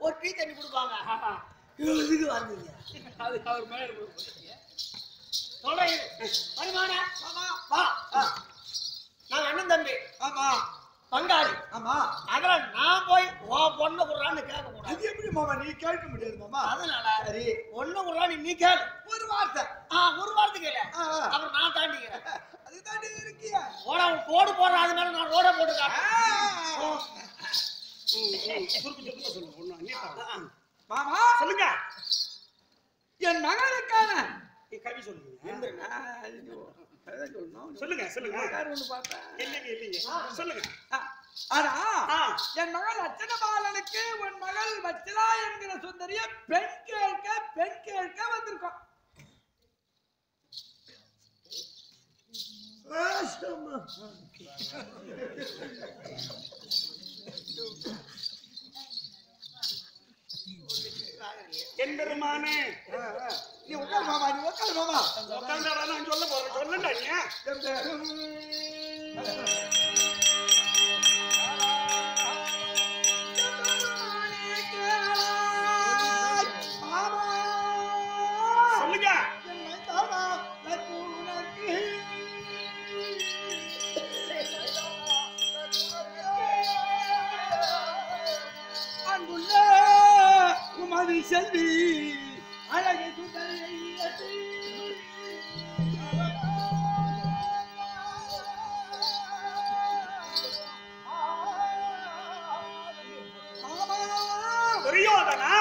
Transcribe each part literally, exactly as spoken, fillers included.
ஒரு டீ தண்ணி கொடுப்பாங்க. இதுக்கு வந்தீங்க அது அவர் மேல சொல்றேன். வருமானா வா. நான் அண்ணன் தம்பி. ஆமா பங்காளி. ஆமா. அதனால நான் போய் ஓ பொண்ணு குடுறான்னு கேட்க கூடாது. அது எப்படி மாமா நீ கேட்க முடியாது மாமா. அதனால சரி பொண்ணு குடுறான்னு நீ கேளு. ஒரு வார்த்தை. ஆ ஒரு வார்த்தை கேளு. அப்புறம் நான் தாண்டிக்கிறேன். அது தாண்டி இருக்கியா? ஓட கோடு போடுற அது மேல நான் ரோட போட்டு காட்டுறேன். சுருக்கு சுருக்குமா சொல்லுங்க ஒண்ணு அண்ணே மாமா சொல்லுங்க. என் மகனுக்கான நீ கவி சொல்லுங்க. சொல்லுங்க சொல்லுங்க. இல்லைங்க இல்லைங்க சொல்லுங்க. ஆனா என் மகள் அச்சனபாலனுக்கு உன் மகள் வச்சலா என்கிற சுந்தரிய பெண் கேட்க பெண் கேட்க வந்திருக்கோம். என்பெருமானே நீ உட்கார் மாமா நீ உட்கார் மாமா. உட்கார்ந்தாடா நான் சொல்ல போறேன் சொல்லுடா சொல்லுங்க. அங்குள்ள உமதி செல்வி அழகை சுந்தரியை துரியோதனா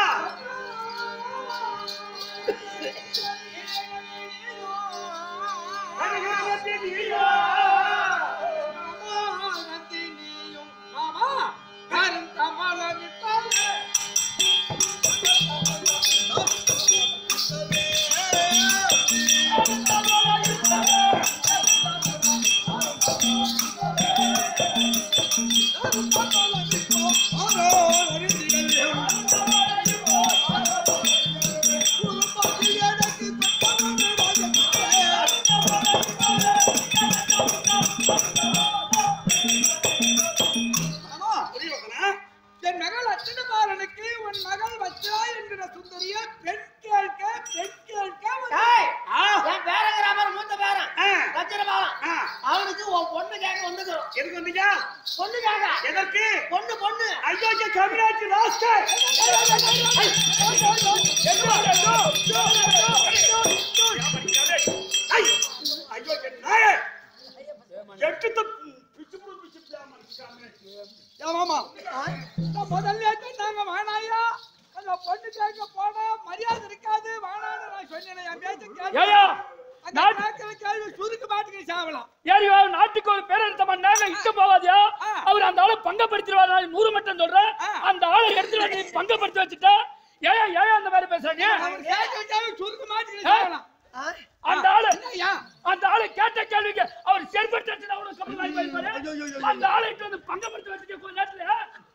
என் மகள் அச்சனபாலனுக்கு உன் மகள் வச்சா என்கிற சுந்தரிய பெண் கேட்க பெண் கேட்க என் பேரங்கிற மாதிரி மூத்த பேரன் வச்சிருப்பான். அவனுக்கு உன் பொண்ணு கேட்க வந்துக்கிறோம். எதுக்கு வந்தீங்க? பொண்ணு கேட்க. எதற்கு? பொண்ணு பொண்ணு. ஐயோ கவிராஜ் ராஸ்கல் ஐயோ நாயே எட்டு பிச்சு பிச்சு மாமா முதல்ல நாங்க வானாயா அந்த பொண்ணு கேட்க போனா மரியாதை இருக்காது வானான்னு நான் சொன்னேன். என் பேச்ச கேள்வி சுருக்கு மாட்டுக்கு சாவலாம். ஏறியோ நாட்டுக்கு ஒரு பேரெடுத்த பண்ணாங்க இஷ்ட போகாதியா அவர் அந்த ஆளை பங்கப்படுத்திடுவாரு. நூறு மட்டும் சொல்றேன் அந்த ஆளை எடுத்துட்டு வந்து பங்கப்படுத்தி வச்சுட்டா ஏயா ஏயா அந்த மாதிரி பேசுறீங்க? சுருக்கு மாட்டுக்கு சாவலாம். அந்த ஆளு அந்த ஆளு கேட்ட கேள்விக்கு அவர் செயல்பட்டு அந்த ஆளை வந்து பங்கப்படுத்தி வச்சுட்டு கொஞ்ச நேரத்துல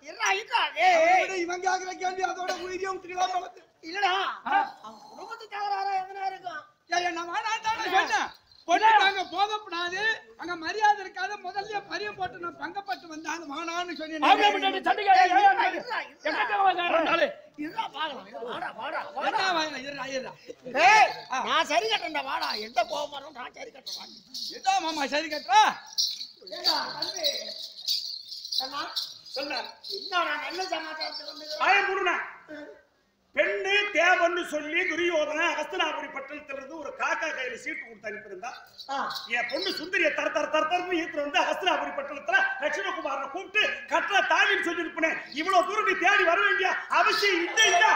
இவன் கேக்குற கேள்வி அதோட உயிரியை விட்டுக்கலாம். இல்லடா குடும்பத்து தகராறா எதனா இருக்கும். நான் வேணாண்டான்னு சொன்னேன். பொண்ணு போகப்படாது அங்க மரியாதை இருக்காது. முதல்ல பரிய போட்டு நான் பங்கப்பட்டு வந்தாங்க வானான்னு சொன்னேன். நான் சரி கட்டேன்டா வாடா. எந்த கோபம் நான் சரி கட்டுறேன். எதா மாமா சரி கட்டுறா சொல்ல இன்னும் நான் நல்ல சமாச்சாரத்துக்கு வந்து பெண்ணு தேவன்னு சொல்லி துரியோதன அகஸ்தனாபுரி பட்டணத்திலிருந்து ஒரு காக்கா கையில சீட்டு கொடுத்து அனுப்பியிருந்தா என் பொண்ணு சுந்தரிய தர தர தர தரன்னு ஈத்து வந்து அகஸ்தனாபுரி பட்டணத்துல லட்சுமணகுமாரனை கூப்பிட்டு கட்டள தாலின்னு சொல்லி இருப்பேன். இவ்வளவு தூரம் நீ தேடி வர வேண்டிய அவசியம் இல்லை இல்ல.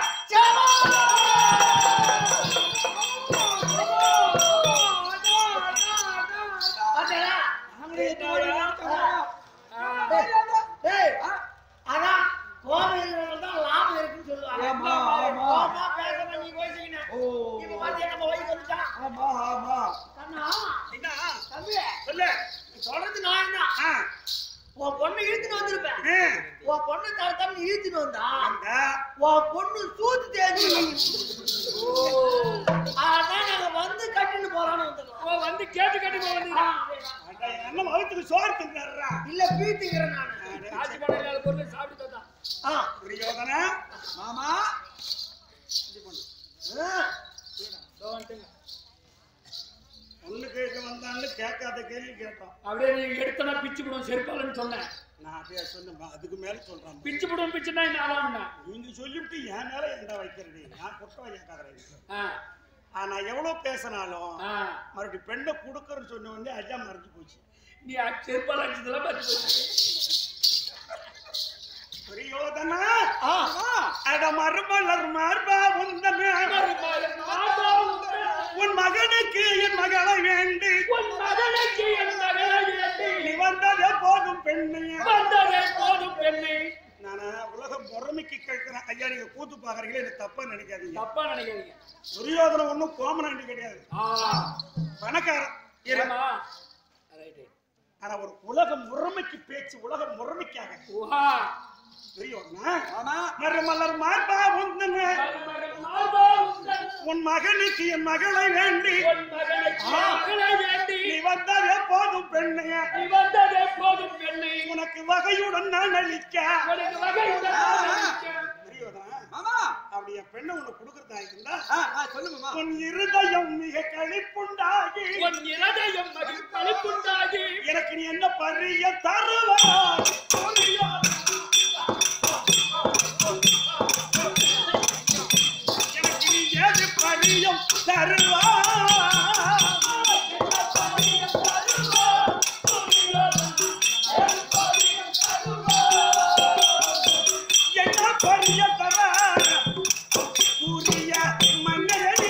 அதான் கோபம் இருக்கிறவங்க தான் லாபம் இருக்குன்னு சொல்லுவாங்க. கோபமா பேசாம நீ பேசிக்கினேன். இப்ப பாத்தியா நம்ம வயசு வந்துட்டான். ஆமா ஆமா கண்ணா என்ன தம்பி சொல்லு சொல்றது நான் என்ன உன் பொண்ணு இழுத்துட்டு வந்திருப்பேன். உன் பொண்ணு தரத்தன்னு இழுத்துட்டு வந்தா உன் பொண்ணு சூத்து தேடி அதான் நாங்க வந்து கட்டிட்டு போறான்னு வந்துருக்கோம். வந்து கேட்டு கேட்டு போக அண்ணன் வகுத்துக்கு சோறு தின்றாரா இல்ல பீட்டுக்கிறேன் நான். பொருள் சாப்பிட்டு துரியோதனா மாமா ஒண்ணு கேட்க வந்தான்னு கேட்காத கேள்வி கேட்டோம். அப்படியே நீ எடுத்தனா பிச்சு விடும் செருப்பாலன்னு சொன்னேன். நான் அப்படியே சொன்னேன், அதுக்கு மேல சொல்றேன். பிச்சு விடும் பிச்சுனா என்ன ஆளாம்னா நீங்க சொல்லிவிட்டு என் மேல எந்த வைக்கிறது? நான் குற்றம் கேட்காதேன். நான் எவ்வளவு பேசினாலும் மறுபடியும் பெண்ணை கொடுக்கறன்னு சொன்ன உடனே ஐயா மறைஞ்சு போச்சு. நீ செருப்பால அடிச்சதெல்லாம் மறைஞ்சு போச்சு. துரியோதனா அட மறுமலர் மார்பா உந்தன உன் மகனுக்கு என் மகளை வேண்டி உன் மகனுக்கு என் மகளை வேண்டி நீ வந்ததே போதும் பெண்ணே வந்ததே போதும் பெண்ணே. நானா உலகம் பொறுமைக்கு கேட்கிறேன். ஐயா நீங்க கூத்து பாக்குறீங்களே, எனக்கு தப்பா நினைக்காதீங்க. தப்பா நினைக்காதீங்க. துரியோதனை ஒண்ணும் கோமனாண்டி கிடையாது, பணக்காரன். ஆனா ஒரு உலக முறைமைக்கு பேச்சு, உலக முறைமைக்காக மறுமலர் மார்பா உந்தன உன் மகனுக்கு என் மகளை வேண்டி நீ வந்ததே போதும் பெண்ணே போதும் பெண்ணை உனக்கு வகையுடன் நான் அளிக்க. அப்படி என் பெண்ணை உனக்கு கொடுக்கறதா இருந்தா உன் இருதயம் மிக களிப்புண்டாகி உன் இருதயம் மிக களிப்புண்டாகி எனக்கு நீ என்ன பரிய தருவாய்? எனக்கு நீ ஏது பரியம் தருவாய்? என்ன பரிய தர சூரிய மன்னரடி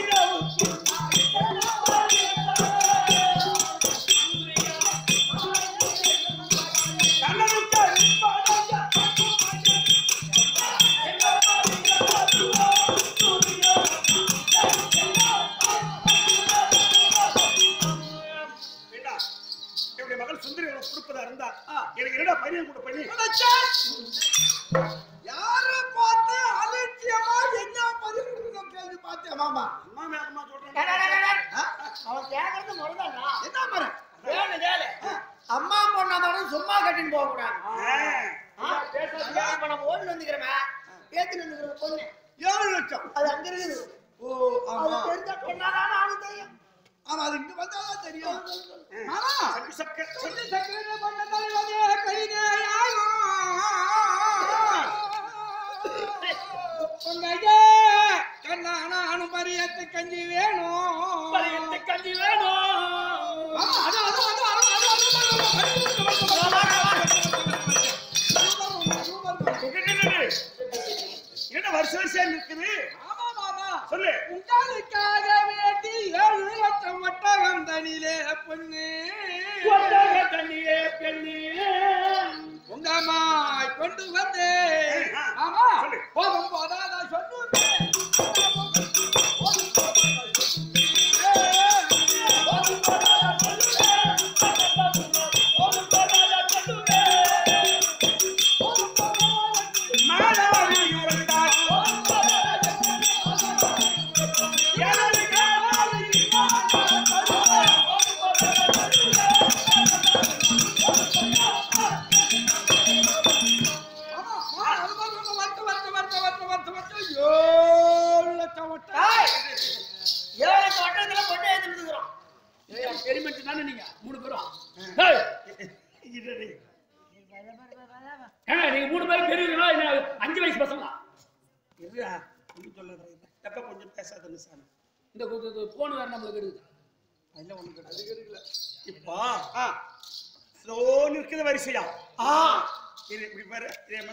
மகள் சுந்தரி கொடுப்பதா இருந்தா எனக்கு என்னடா பையன் கூட பண்ணி யாரை பார்த்து அலட்சியமா என்ன பதில் கேள்வி பார்த்தேன் மாமா. அம்மா மேகமா சொல்றேன். அவன் கேட்கறது முறைதானா? என்ன மர வேலை வேலை அம்மா பொண்ணா தான் சும்மா கட்டின்னு போக கூடாது. இப்ப நம்ம ஓடி வந்துக்கிறோமே, பேத்துட்டு வந்துக்கிற பொண்ணு ஏழு லட்சம் அது அங்க இருக்குது. ஓ அது ஆமா தெரிஞ்ச பொண்ணாதான் நானும் தெரியும். ஆமா அது இங்க வந்தாதான் தெரியும். மாமா சக்கு சக்கு சொல்லி சக்கரே பண்ண தலைவனே கைதேயாயோ உன்னையே கண்ணா நானும் பரியத்து கஞ்சி வேணும் பரியத்து கஞ்சி வேணும். அது அது அது என்ன வருஷ வருஷம் இருக்குது? ஆமா மாமா சொல்லு. உங்களுக்காக வேண்டி ஏழு லட்சம் ஒட்டகம் தனியிலே பொண்ணு ஒட்டக தண்ணியே பெண்ணே உங்க அம்மா கொண்டு வந்து ஆமா போதும் போதாத சொல்லுவேன். எலிமெண்ட் தானே நீங்க மூணு பேரும்? நீங்க மூணு பேரும் பெரியவங்களா இல்ல அஞ்சு வயசு பசங்களா? கொஞ்சம் பேசாத சாமி. இந்த போன் வேற நம்மளுக்கு இருக்குது. அதெல்லாம் ஒண்ணு கிடையாது. இப்போ இருக்குது வரிசையா இப்படி பாரு.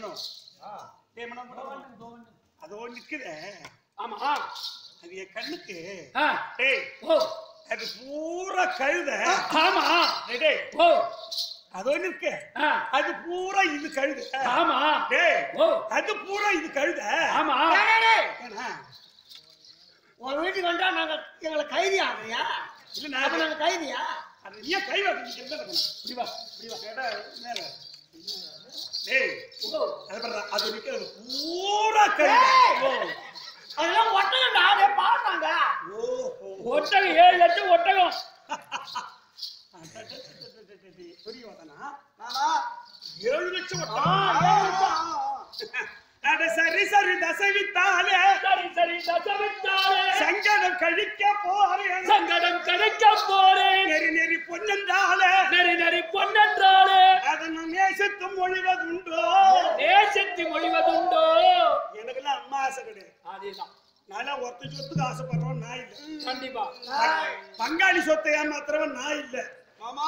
அதோ நிக்குது. ஆமா அது என் கண்ணுக்கு ஓ அது பூரா கழுத. ஆமா ஓ அதோ இருக்கு. அது பூரா இது கழுத. ஆமா ஓ அது பூரா இது கழுத. ஆமா உன் வீட்டுக்கு வந்தா நாங்க எங்களை கைதி ஆகுறியா? இல்ல நான் நாங்க கைதியா? அது நீ கை வாங்க புரிவா புரிவா கேட்டா நேரா டேய் ஓ அது பண்ற அது நிக்கிறது பூரா கழுத. அதெல்லாம் ஒட்டகம் நானே பாடுறாங்க. ஓ ஒட்டகம் ஏழு லட்சம் ஒட்டகம். புரியுவாதானா? நானா ஏழு லட்சம் ஒட்டகம். சரி தசவித்தாலே சரி சரி தசவித்தாலே சங்கடம் கழிக்க போறேன் சங்கடம் கழிக்க போறேன் நெறி நெறி பொன்னென்றாலே நெறி நெறி பொன்னென்றாலே அதனை நேசத்தும் மொழிவதுண்டோ நேசத்தி மொழிவதுண்டோ எனக்குலாம் அம்மா ஆசை கிடையாது அதேதான் நான் ஒருத்த சொத்துக்கு ஆசைப்படுறவன் நான் இல்ல கண்டிப்பா பங்காளி சொத்தை ஏமாத்துறவன் நான் இல்ல மாமா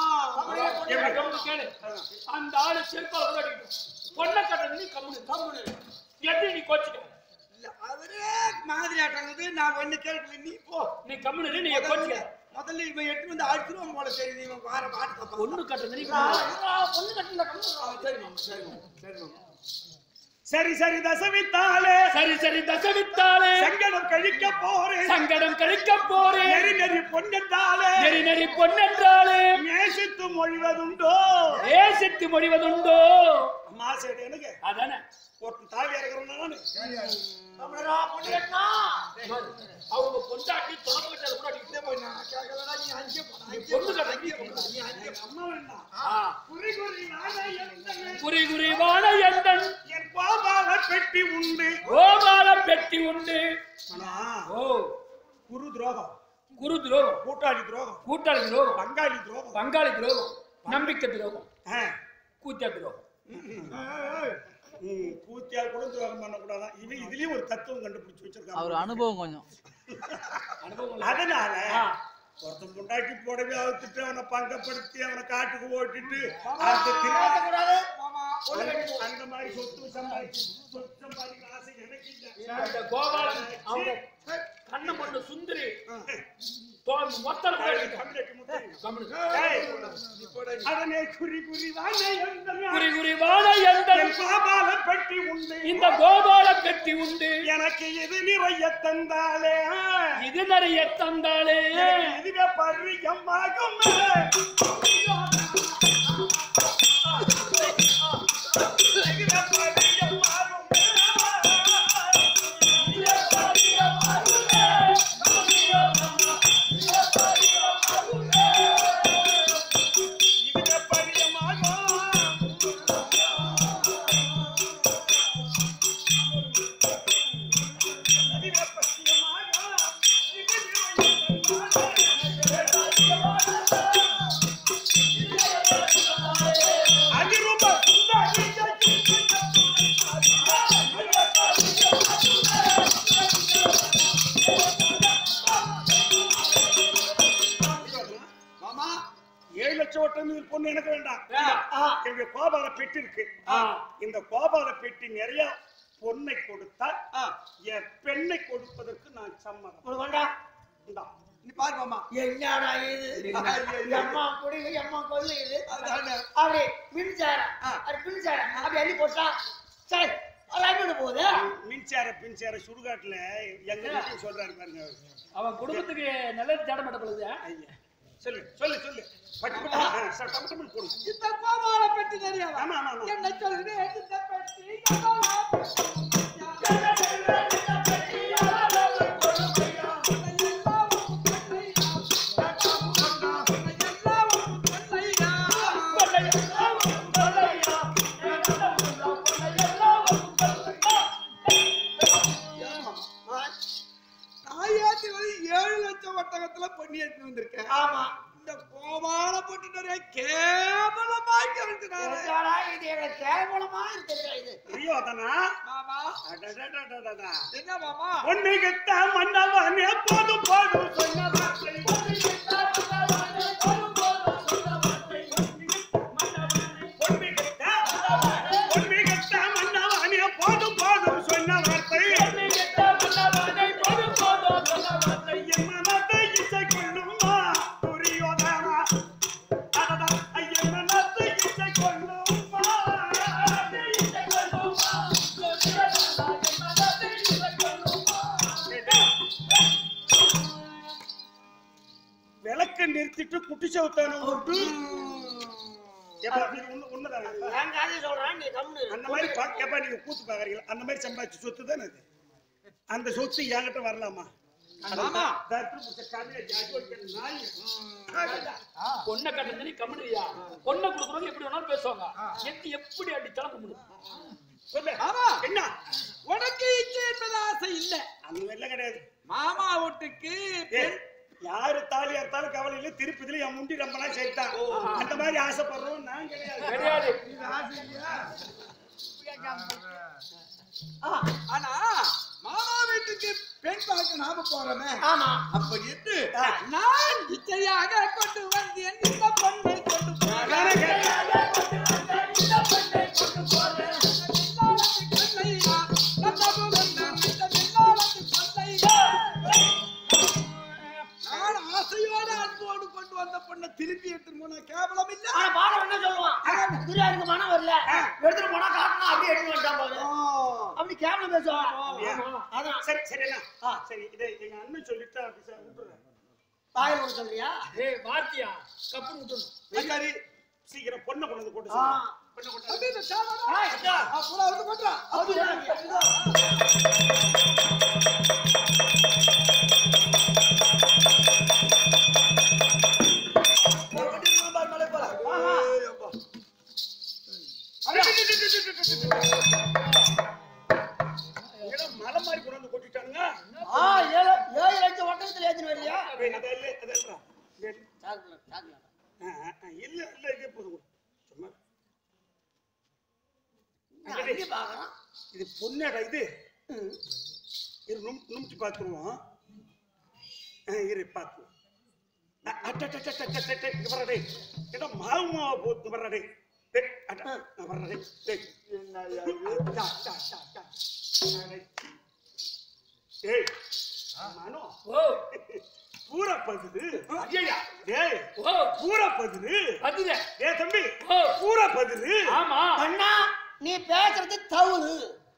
கேளு அந்த ஆளு செருப்பால கூட அடிக்கணும் பொண்ணை கட்டது நீ கம்முனு கம்முனு எப்படி நீ கோச்சுக்க இல்ல அவரே மாதிரி ஆட்டாங்க நான் ஒண்ணு கேட்கல நீ போ நீ கம்முனு நீ கோச்சுக்க முதல்ல இவன் எட்டு வந்து அடிச்சிருவான் போல தெரியுது இவன் வார மாட்டு பொண்ணு கட்டது நீ பொண்ணு கட்டில சரி மாமா சரி மாமா சரி மாமா சரி சரி தசவித்தாலே சரி சரி தசவித்தாலே சங்கடம் கழிக்க போறேன் சங்கடம் கழிக்க போறேன் நெறி நெறி பொன்னென்றாலே நெறி நெறி பொன்னென்றாலே நேசித்து மொழிவதுண்டோ நேசித்து மொழிவதுண்டோ அம்மா சரி எனக்கு அதானே ஒருத்தன் தாவி இறங்குறவன் தமிழரா பொண்ணு கட்டினா அவங்க பொண்டாட்டி தொடர்பு கூட அடிக்கிட்டே போய் நான் கேட்கலடா நீ அங்கே போடா பொண்ணு கட்டது நீ அங்கே அம்மா வேண்டாம் ஆ குறி குறி நானே எந்தன் குறி குறி வாழ எந்தன் என் பாபால பெட்டி உண்டு கோபால பெட்டி உண்டு ஆனா ஓ குரு துரோகம் குரு துரோகம் கூட்டாளி துரோகம் கூட்டாளி துரோகம் பங்காளி துரோகம் பங்காளி துரோகம் நம்பிக்கை துரோகம் ஆ. கூத்தியா துரோகம் ம், கூத்தியா கூட துரோகம் பண்ணக்கூடாதான் இவன் இதுலயும் ஒரு தத்துவம் கண்டுபிடிச்சு வச்சிருக்காங்க அவர் அனுபவம் கொஞ்சம் அனுபவம் அதனால ஆ. ஒருத்தன் முண்டாட்டி போடவே அவுத்துட்டு அவனை பங்கப்படுத்தி அவனை காட்டுக்கு ஓட்டிட்டு அடுத்த திரு- கூடாது மாமா அந்த- அந்த மாதிரி சொத்து சம்பாதிச்சு சொத்து சம்பாதிக்கிற ஆசை எனக்கு இல்ல இந்த கோபாலன் அவங்க கண்ணை பண்ண சுந்தரி தோ- மொத்தம் கம்யூனிட்டி முத்தம். கம்முனு. ஏய், அதனை குறி குறி வாங்க எந்தன் குறி குறி வாழ எந்தன் என் பாபால பெட்டி உண்டு இந்த கோபால பெட்டி உண்டு எனக்கு இது நிறைய தந்தாலே இது நிறைய தந்தாலே எனக்கு இதுவே பரிகமாகும் இதுவே பரிகமாகும். இதுவே பரிகமாகும். இதுவே பரிகமாகும். இது நிறைய அது ரொம்ப மாமா ஏழு லட்சம் வட்டம் பொண்ணு எனக்கு வேண்டாம் வேண்டாம். என்னுடைய கோபால பெட்டி இருக்கு ஆ. இந்த கோபால பெட்டி நிறைய பொண்ணை கொடுத்தால் ஆ என் பெண்ணை கொடுப்பதற்கு நான் சம்மதம் உனக்கு வேண்டா இந்தா. நீ பாரு மாமா என்னடா இது அம்மா குடி அம்மா கொல்லு இது அதானே அப்படி பின்சார அது பின்சார அப்படி அள்ளி போட்டா சரி லைன் போகுது மின்சார பின்சார சுடுகாட்டுல எங்க வீட்டுக்கு சொல்றாரு பாருங்க அவரு. அவன் குடும்பத்துக்கு நல்லது தேட மாட்டப்படுது ஐயா சொல்லு சொல்லு சொல்லு பட்டு பட்டு ஆ, ச- டப்பு டப்புன்னு போடு. இந்த கோபால பெட்டி தெரியாதா ஆமா ஆமா ஆமா என்ன சொல்லுது இந்த பெட்டி கோபால தாயாத்தி வந்து ஏழு லட்சம் வட்டகத்துல பொண்ணி எடுத்து வந்திருக்கேன் ஆமா இந்த கோபால பொட்டி நிறைய கேவலமாக்கி இருக்கிறாரு என்னடா இது எங்க கேவலமா இருக்குடா இது பிரியோதனா மாமா அடடடடடடா. என்ன மாமா பொண்ணு கெட்ட மன்னவனே போதும் போதும் சொன்ன வார்த்தை பொண்ணு கெட்ட பொண்ணு கெட்ட மன்னவனே போதும் போதும் சொன்ன வார்த்தை என் மனத்தை இசை கொள்ளுமா துரியோதனா அடடா என் மனத்தை இசை கொள்ளுமா விளக்க நிறுத்திட்டு குட்டி சவுத்தான விட்டு எப்பா நீங்க உண்மை உண்மைதானே நான் காதி சொல்றேன் நீ கம்னு அந்த மாதிரி பா- எப்பா நீங்க கூத்து பாக்குறீங்களா அந்த மாதிரி சம்பாதிச்ச சொத்து தானே அது அந்த சொத்து என்கிட்ட வரலாமா மாமா தர்த்து புடிச்ச கதையை ஜாதி வைக்கிற நாய். பொண்ணை கட்டது நீ கம்முனியா பொண்ணை கொடுக்குறவங்க எப்படி வேணாலும் பேசுவாங்க எத்தி எப்படி அடிச்சாலும் கம்முனு சொல்லு. ஆமா. என்ன உனக்கு இச்சை என்பது ஆசை இல்ல. அந்த வெள்ளம் கிடையாது. மாமா வீட்டுக்கு ஏய், யாரு தாலி அறுத்தாலும் கவலை இல்ல, திருப்பதில என் முண்டி ரொம்ப நாள் சேர்த்தான். அந்த மாதிரி ஆசைப்படுறோம் நான் கிடையாது. கிடையாது. ஆனா மாமா வீட்டுக்கு பெண் பார்க்க நாம போறோமே. ஆமா. அப்படி என்று நான் இச்சையாக கொண்டு வந்தேன் இந்த பொண்ணை கொண்டு போறேன். நான் ஆசையோடு அன்போடு கொண்டு வந்த பொண்ணை திருப்பி எடுத்துட்டு போனா கேவலம் இல்ல. ஆனா பாடம் என்ன சொல்லுவான்? துரியாருக்கு மனம் வரல, எடுத்துட்டு போனா காட்டணும், அப்படியே எடுத்து வந்துட்டான் பாரு. அப்படி கேவலம் பேசுவான். அதான் சரி சரி என்ன ஆ சரி இதை எங்க அண்ணன் சொல்லிட்டு அப்படி விட்டுறேன். தாயில் ஒண்ணு சொல்றியா? ஏய் வாத்தியா கப்பு விட்டுறணும். சரி சீக்கிரம் பொண்ணை கொண்டு வந்து போட்டு ஆ. பொண்ணை கொண்டு அப்படி இந்த சாமான் ஏய், ஐயா. பூரா வந்து போட்டுறா. அது மலை மாதிரி கொண்டு வந்து கொட்டிட்டானுங்க. ஆ, ஏழு ஏழு லட்சம் ஒட்டகத்துல ஏத்தின்னு வரியா? அதெல்லாம் அதெல்லாம் சாக்குல, சாக்குல. இல்ல இல்ல இதே போதும் சும்மா நான் அங்கே பார்க்கறேன். இது பொண்ணாடா இது இரு நும் நும்ச்சி பார்த்துருவோம். இரு பார்த்து வரடே ஏதோ மாவு மாவை போட்டு வரடே வரடே ஏய் மானோ ஓ பூரா பதுரு ஐயா ஏய் ஓ பூரா பதுரு அதுதே. ஏய் தம்பி ஓ பூரா பதுரு ஆமா. அண்ணா, நீ பேசுறது தவறு.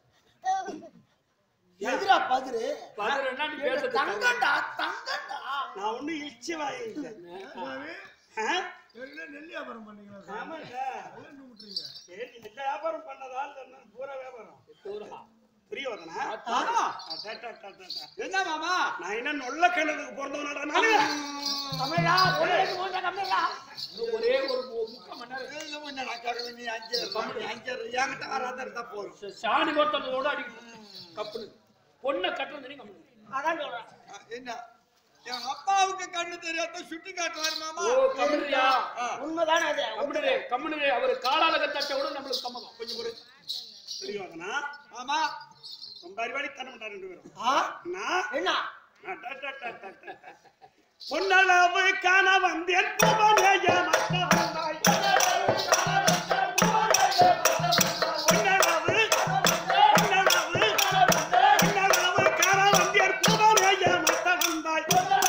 எதிரா பதுரு. பதிரெண்டா நீ பேசுறது தங்கண்டா, தங்கண்டா. நான் ஒண்ணு இச்சி வாங்கிட்டேன். நெல் வியாபாரம் பண்ணீங்களா? ஆமாடா ஏய் நீ இந்த வியாபாரம் பண்ணதால நான் பூரா வியாபாரம் தூரமா. புரிய வரனா என்ன மாமா? நான் என்ன நொல்ல கிணத்துக்கு பிறந்தவனடா நானு. தமிழா, ஒண்ணு ரெண்டு மூணு தமிழா. இன்னும் ஒரே ஒரு மு- முக்கால் மணி நேரம் நீ அஞ்சு அஞ்சு என்கிட்ட வராத இருந்தா போதும். ச- சாணி போட்டதோட அடிக்கணும் கப்புனு. பொண்ணை கட்டுறது நீ கம்மி. அதான் சொல்றேன். என்ன என் அப்பாவுக்கு கண்ணு தெரியாத சுட்டி காட்டுவாரு மாமா. ஓ கம்முறியா? உண்மைதானே அது? கம்முனு கம்முனு அவரு காலால கட்டாட்ட கூட நம்மளுக்கு சம்மதம். கொஞ்சம் ஒரு புரிய வரனா ஆமா ரொம்ப அறிவாளி தரமாட்டா ரெண்டு பேரும். ஆ? நான் என்ன? பொன்னளவு காண வந்தேன் புவனேய மத்த வந்தாய். பொன்னளவு பொன்னளவு பொன்னளவு காண வந்தேன் புவனேய மத்த வந்தாய்.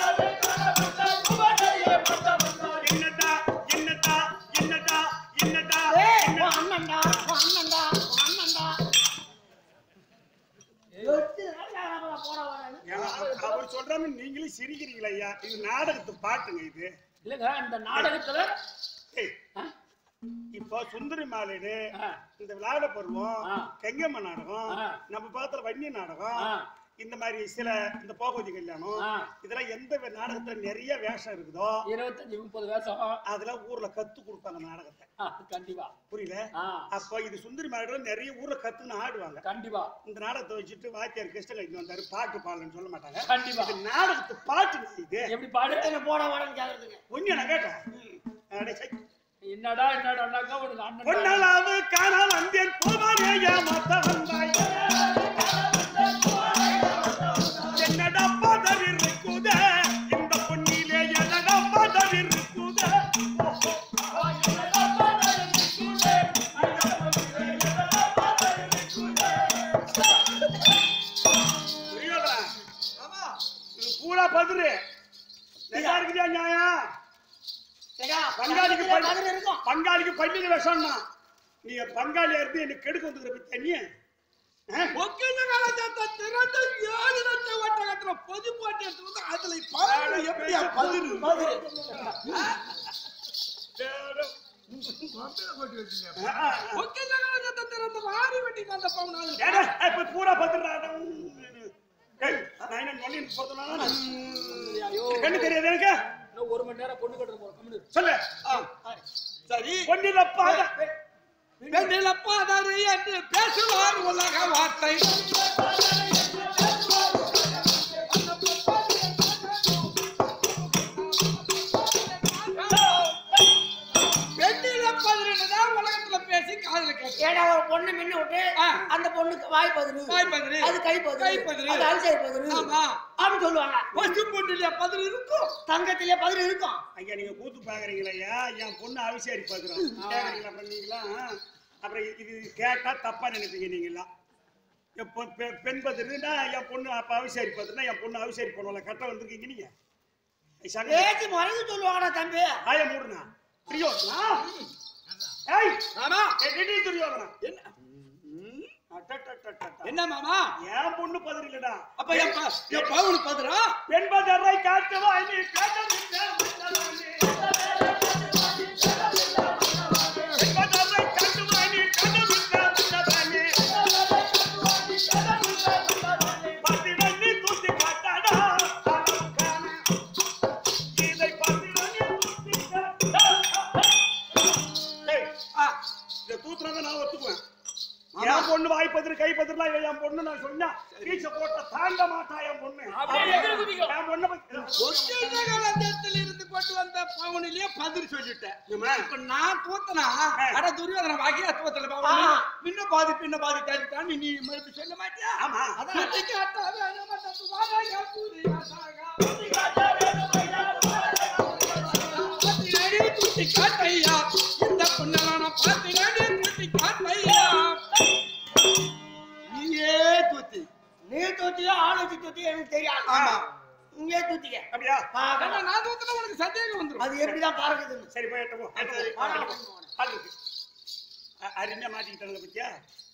என்னடா என்னடா என்னடா என்னடா ஏய், உன் அண்ணன்டா, உன் அண்ணன்டா, உன் அண்ணன்டா. எட்டு நாள் போட வரேன்னு. ஏன்னா, அவர் சொல்றான்னு நீங்களும் சிரிக்கிறீங்களா ஐயா? இது நாடகத்து பாட்டுங்க இது. இல்லங்க இந்த நாடகத்துல ஏய், ஆ? இப்போ சுந்தரி மாலைடு ஆ. இந்த விளையாட பருவம் ஆ. கெங்கம்ம நாடகம் ஆ. நம்ம பக்கத்துல வன்னி நாடகம் ஆ. இந்த மாதிரி சில இந்த போகவதி கல்யாணம் ஆ. இதெல்லாம் எந்த வே- நாடகத்துல நிறைய வேஷம் இருக்குதோ இருபத்தஞ்சு முப்பது வருஷம் அதெல்லாம் ஊர்ல கத்து கொடுப்பாங்க நாடகத்தை. ஆ, கண்டிப்பா. புரியல? ஆ, அப்போ இது சுந்தரி மாலைடு நிறைய ஊர்ல கத்துன்னு ஆடுவாங்க. கண்டிப்பா இந்த நாடகத்தை வச்சுட்டு வாத்தியார் கிருஷ்ண கட்டி வந்தாரு பாட்டு பாடலன்னு சொல்ல மாட்டாங்க. கண்டிப்பா. இது நாடகத்து பாட்டு இது. எப்படி பாடு? என்ன போட வரேன்னு கேக்குறதுக்கு. ஒன்னு நான் கேட்டேன். அடே சை. என்னடா என்னடாக்கா உனக்கு அண்ணன் பொன்னளவு காண வந்தேன் புவனேய மத்த வந்தாய். என்னடா பதவி இருக்குதே இந்த பொன்னிலே என்னடா பதவி இருக்குதே. புரியுதா? ஆமா இது பூரா பதுரு. நல்லா இருக்குதா நியாயம்? ஏடா, பங்காளிக்கு பக்கத்துல பதில் இருக்கும். பங்காளிக்கு பள்ளியில விஷம்னா நீ பங்காளியா இருந்து எனக்கு கெடுக்க வந்துக்கிற பத்தி நீ ஒக்கின காலத்தை திறந்து ஏழு லட்சம் வட்டகத்துல பொது போட்டி எடுத்து வந்து அதுல பாரு எப்படியா பதிரு பதில். ஒக்கின காலத்தை திறந்து வாரி வெட்டி வந்த பவுனால ஏடா, இப்ப பூரா பதுறா. ஏய், நான் என்ன நொண்டி போறதுனால ஐயோ கண்ணு தெரியாது எனக்கு. இன்னும் ஒரு மணி நேரம் பொண்ணு கட்டுற போறோம் கம்முனு. சொல்லு. சரி பொன்னில பாத பெண்ணில பாதரு என்று பேசுவார் உலக வார்த்தை பொண்ணு மின்னு விட்டு அந்த பொண்ணுக்கு வாய் பதிரு அது கை பதிரு அது அரிசை பதிரு அப்படின்னு சொல்லுவாங்க. பசு பொண்ணுல பதிரு இருக்கும், தங்கத்திலே பதிரு இருக்கும். ஐயா நீங்க கூத்து பாக்குறீங்களா? என் பொண்ணு அவிசாரி பாக்குறோம் கேக்குறீங்களா? பண்ணீங்களா? அப்புறம் இது கேட்டா தப்பா நினைப்பீங்க நீங்களா? எப்போ பெண் பதிருன்னா என் பொண்ணு அப்ப அவிசாரி பதிருன்னா என் பொண்ணு அவிசாரி பண்ணுவாங்க. கட்ட வந்திருக்கீங்க நீங்க ஏச்சி மறைந்து சொல்லுவாங்கடா தம்பி. ஆய மூடுனா துரியோதனா ஏய் மாமா எடி துரியோதனா என்ன என்ன மாமா? என் பொண்ணு பதிரு இல்லடா. அப்ப என் என் பவுன் பதிரா? பெண் பதிரை காட்டுவா நீ காட்டவே என் பொண்ணு வாய் பதிரு கை பதிரலாம் என் பொண்ணு நான் சொன்னா வீச்ச போட்ட தாண்ட மாட்டா என் பொண்ணு. என் பொண்ணு இருந்து கொண்டு வந்த பவுனிலேயே பதில் சொல்லிட்டேன். இப்ப நான் தூத்தனா அட துரியோதன வாக்கியா தூத்தல பவுன் பின்ன பாதி பின்ன பாதி கேட்டான் நீ மறுபடி சொல்ல மாட்டியா? ஆமா அதான் கேட்டாவே நம்ம தத்து வாடா யாபூரியா சாகா பாத்தினடி துட்டி காட்டையா இந்த பொண்ணலான பாத்தினடி துட்டி காட்டையா நீயே தூத்தி நீ தூத்தியா ஆளுச்சி தூத்தி எனக்கு தெரியாது. ஆமா நீயே தூத்திக்க அப்படியா? நான் தூத்தினா உனக்கு சந்தேகம் வந்துரும். அது எப்படிதான் பாருக்குதுன்னு. சரி போயிட்டு போ. அருமையா மாட்டிக்கிட்டாங்க பத்தியா?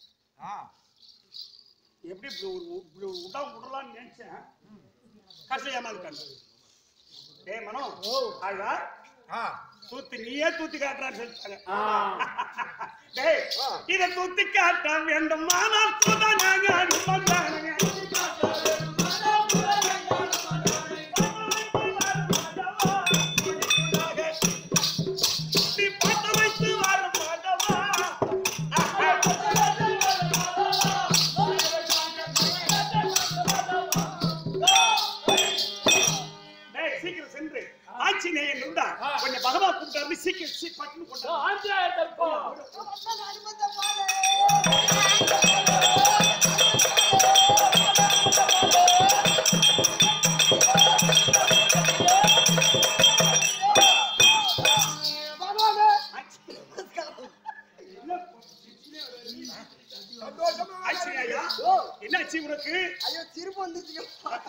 எப்படி இப்படி உடா விடலான்னு நினைச்சேன், கடைசி ஏமாந்துட்டாங்க. ஏ மனோ ஆழ்வா தூத்து நீயே தூத்தி காட்டுறான்னு சொல்லிட்டாங்க. டேய் இத தூத்தி காட்ட வேண்டும் ஆனால் தூதானாங்க வந்தாங்க ஆஞ்சநேயன் இருந்தா கொஞ்சம் பகவா கூப்பிட்டாரு சீக்கிரம் சீ பட்டுன்னு கொண்டா ஆஞ்சநேயர் தப்போ என்னாச்சு உனக்கு? ஐயோ திரும்ப வந்துச்சு.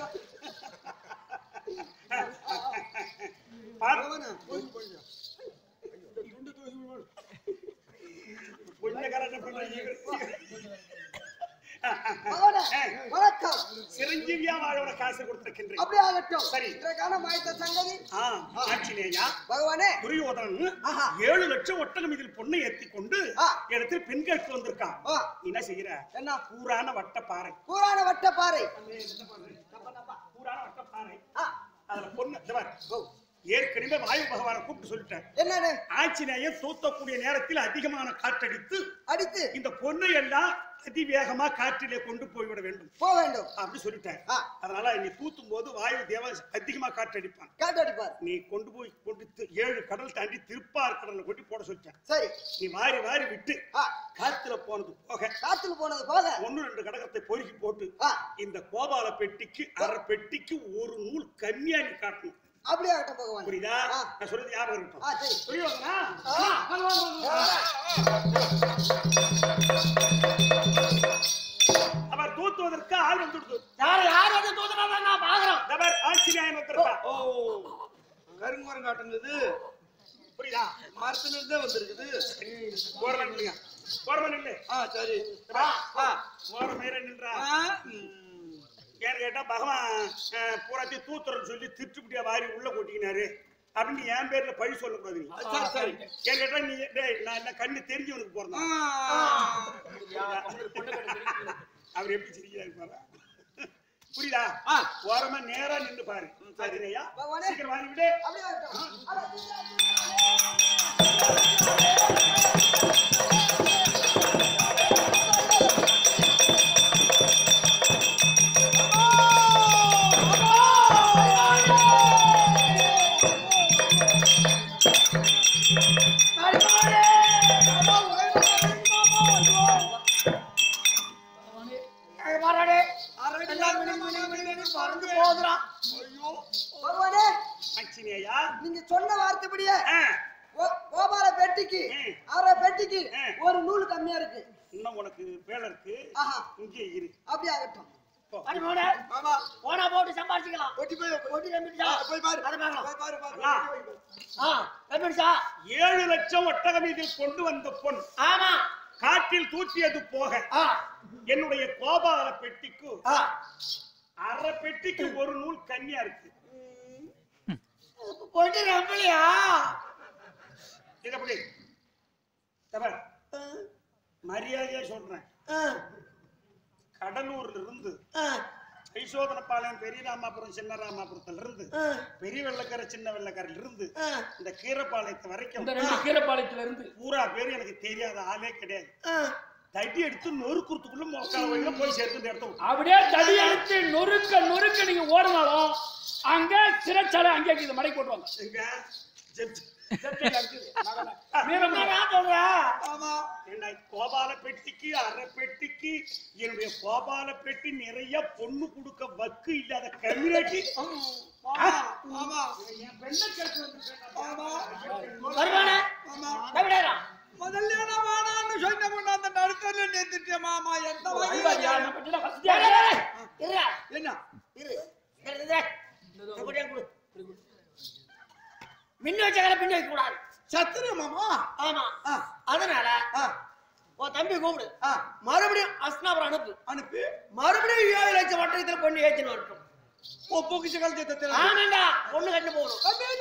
சிரஞ்சீவியா வாழோட காசு கொடுத்திருக்கின்றேன். அப்படி ஆகட்டும். சரி இதற்கான மாய்த்த சங்கதி ஆஞ்சநேயா பகவானே துரியோதனன் ஏழு லட்சம் ஒட்டகம் இதில் பொண்ணை ஏத்தி கொண்டு இடத்தில் பெண் கேட்டு வந்திருக்கான். என்ன செய்யற? என்ன? கூரான வட்டப்பாறை. கூரான வட்டப்பாறை கூரான வட்டப்பாறை அதுல பொண்ணு ஏற்கனவே வாயு பகவானை கூப்பிட்டு சொல்லிட்டேன். என்னன்னு? ஆஞ்சநேயர் தூத்தக்கூடிய நேரத்தில் அதிகமான காற்றடித்து அடித்து இந்த பொண்ணை எல்லாம் அதிவேகமா காற்றிலே கொண்டு போய்விட வேண்டும் போக வேண்டும் அப்படி சொல்லிட்டேன். அதனால நீ தூத்தும் போது வாயு தேவன் அதிகமா காற்றடிப்பான். காற்றடிப்பார். நீ கொண்டு போய் கொண்டு ஏழு கடல் தாண்டி திருப்பார் கடல்ல கொட்டி போட சொல்லிட்டேன். சரி நீ வாரி வாரி விட்டு காத்துல போனது போக காத்துல போனது போக ஒன்னு ரெண்டு கடகத்தை பொறுக்கி போட்டு இந்த கோபால பெட்டிக்கு அரை பெட்டிக்கு ஒரு நூல் கம்மியா நீ காட்டணும். அப்படியே ஆகட்டும் பகவான். புரியுதா? நான் சொல்றது ஞாபகம் இருக்கட்டும். ஆ சரி புரியுதா? அவர் தூத்துவதற்கு ஆள் வந்துடுது. யார் யார் வந்து தூத்துறாங்க நான் பாக்குறேன். தவர் ஆஞ்சநேயன் வந்திருக்கா. ஓ கருங்குமரம் காட்டுனது புரியுதா? மரத்துல இருந்தே வந்திருக்குது. போறவன் இல்லையா? போறவன் இல்லை. ஆ சரி ஆ போற மேல நின்றா. ஏன்னு கேட்டா பகவான் பூராத்தையும் தூத்துறன்னு சொல்லி திருட்டுப்படியா வாரி உள்ள கொட்டிக்கினாரு அப்படின்னு என் பேர்ல பழி சொல்லக்கூடாது. ஏன் கேட்டா நீ நான் என்ன கண்ணு தெரிஞ்சவனுக்கு போறேன். அவர் எப்படி சிரிக்கிறாரு பாரு. புரியுதா? ஓரமா நேரா நின்று பாரு. சரியா? சீக்கிரம் வாங்கி விடு. நீங்க சொன்ன வார்த்தைப்படியே கோபால பெட்டிக்கு அரை பெட்டிக்கு ஒரு நூல் கம்மியா இருக்கு. இன்னும் உனக்கு வேலை இருக்கு. இங்கே இரு. அப்படி ஆகட்டும். போனா போட்டு சம்பாதிச்சுக்கலாம். ஏழு லட்சம் ஒட்டகம் இதில் கொண்டு வந்த பொன். ஆமா. காட்டில் தூற்றியது போக என்னுடைய கோபால பெட்டிக்கு அரை பெட்டிக்கு ஒரு நூல் கன்னியா இருக்கு. போட்டு நம்பலையா? இது எப்படி மரியாதையா சொல்றேன். கடலூர்ல இருந்து கைசோதனப்பாளையம் பெரிய ராமாபுரம் சின்ன ராமாபுரத்துல இருந்து பெரிய வெள்ளக்கார சின்ன வெள்ளக்காரில இருந்து இந்த கீரப்பாளையத்தை வரைக்கும் கீரப்பாளையத்துல இருந்து பூரா பேரு எனக்கு தெரியாத ஆளே கிடையாது. தடி எடுத்து நொறுக்குறதுக்குள்ள மொக்கால போய் சேர்த்து இடத்த அப்படியே தடி எடுத்து நொறுக்க நொறுக்க நீங்க ஓடினாலும் அங்க சிறைச்சாலை அங்கே இது மடை போட்டுவாங்க. கோபால பெட்டிக்கு அரை பெட்டிக்கு என்னுடைய கோபால பெட்டி நிறைய பொண்ணு கொடுக்க வக்கு இல்லாத கம்யூனிட்டி. மின்னு வச்ச பின்ன வைக்க கூடாது. சத்திரமாமா? ஆமா. அதனால உன் தம்பி கூப்பிடு, மறுபடியும் அஸ்னாபுரம் அனுப்பு. அனுப்பி மறுபடியும் ஏழு லட்சம் வட்டத்துல பொண்ணு ஏற்றின்னு வரட்டும். பொக்கிச்ச காலத்தை ஆமாண்டா பொண்ணு கட்டு போகணும்.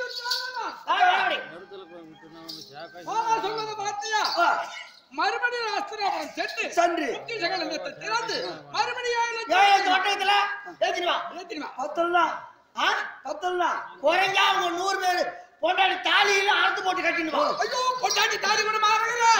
சொன்னதை பார்த்தியா? மறுபடியும் அஸ்திராபுரம் சென்று சென்று சகலத்தை திறந்து மறுபடியும் ஏழு லட்சம் வட்டத்துல ஏற்றினுவா. ஏற்றினுவா பத்தல்லாம் பத்தல்லாம் குறைஞ்சா அவங்க நூறு பேரு பொண்டாடி தாலியில அறுத்து போட்டு கட்டிடுவா. ஐயோ பொண்டாடி தாலி கூட மாறுகிற